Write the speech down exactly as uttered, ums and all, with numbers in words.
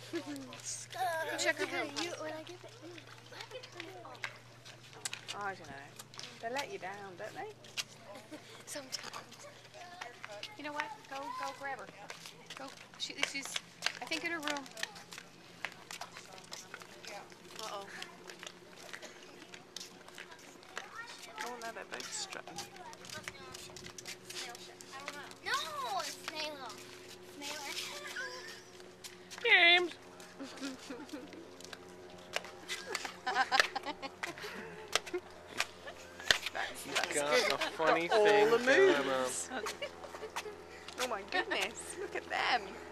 Check her room. You, when I give it you, I can turn it off. I don't know. They let you down, don't they? Sometimes. You know what? Go, go grab her. Go. She, she's, I think, in her room. Uh oh. Oh no, they're both strutting. No, it's snail. Snail. James. That's, that's Got good. a funny Got thing all the going moves. on. Oh my goodness! Look at them.